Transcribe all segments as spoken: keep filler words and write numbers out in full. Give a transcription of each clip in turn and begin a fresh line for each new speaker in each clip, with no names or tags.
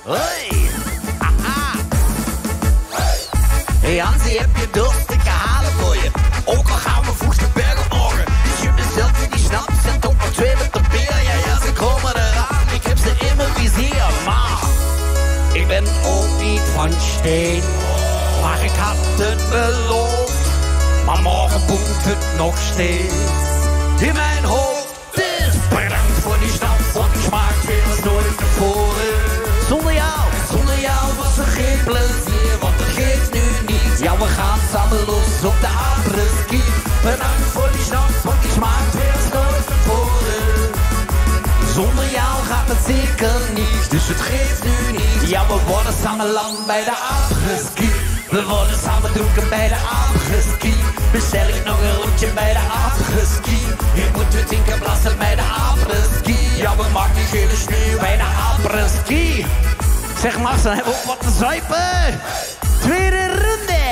Hoi. Haha. Hey Hansie, heb je dorst? Ik ga halen voor je. Ook al gaan we vroeg de bergen morgen. Dus je bestelt je die snaps, zet ook nog twee met de bier. Ja, ja, ze komen eraan. Ik heb ze in mijn vizier. Maar ik ben ook niet van steen. Maar ik had het beloofd. Maar morgen boemt het nog steeds. In mijn hoofd. Dus bedankt voor die snaps, want die smaakt weer als nooit tevoren. Zonder jou, zonder jou was er geen plezier, want dat geeft nu niet. Ja, we gaan samen los op de apres-ski. Bedankt voor die snaps, want die smaakt weer als nooit tevoren. Zonder jou gaat het zeker niet, dus het geeft nu niet. Ja, we worden samen lang bij de apres-ski. We worden samen dronken bij de apres-ski. Bestel ik nog een rondje bij de apres-ski. Hier moeten we tinken blassen bij de apres-ski. Ja, we maken die gele sneeuw bij de apres-ski. Zeg Max, dan hebben we ook wat te zuipen. Tweede ronde.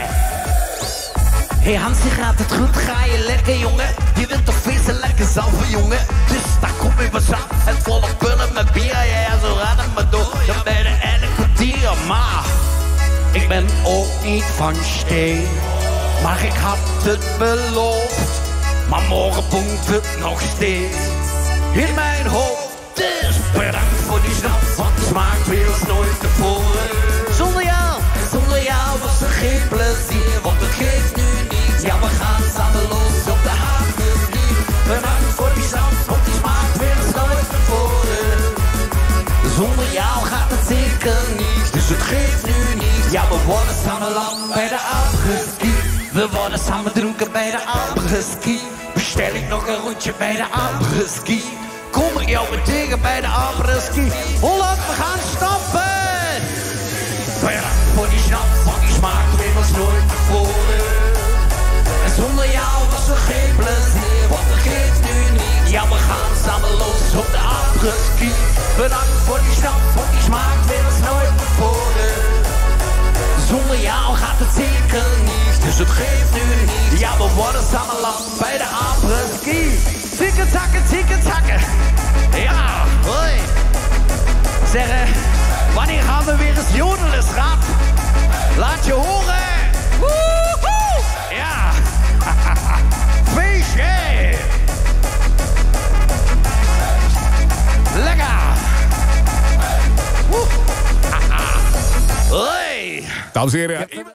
Hey Hansie, gaat het goed? Ga je lekker, jongen? Je wilt toch feesten lekker zalven, jongen? Dus daar kom ik wat aan. Het volle pullen met bier. Ja, ja, zo gaat het maar door. Dan ben je de ene kwartier, maar ik ben ook niet van steen. Maar ik had het beloofd. Maar morgen boemt het nog steeds. In mijn hoofd. Dus bedankt voor die snap, want het smaakt weer als nooit tevoren. Zonder jou, zonder jou was er geen plezier, want het geeft nu niet. Ja, we gaan samen los op de apres-ski. Bedankt voor die snap, want die smaakt weer als nooit tevoren. Zonder jou gaat het zeker niet, dus het geeft nu niet. Ja, we worden samen lang bij de apres-ski. We worden samen dronken bij de apres-ski. Bestel ik nog een rondje bij de apres-ski. Kom ik jou weer tegen bij de apres-ski. Holland, we gaan stappen! Bedankt voor die snap, want die smaakt weer als nooit tevoren. En zonder jou was er geen plezier, want dat geeft nu niet. Ja, we gaan samen los op de apres-ski. Bedankt voor die snap, want die smaakt weer als nooit tevoren. Zonder jou gaat het zeker niet, dus het geeft nu niet. Ja, we worden samen lang bij de apres-ski. Tikken takken, tikken takken. Ja, hoi. Zeggen, wanneer gaan we weer eens jodelen, schat? Laat je horen. Woehoe. Ja. Feestje. Lekker. Woe. Hoi.
Dames en heren.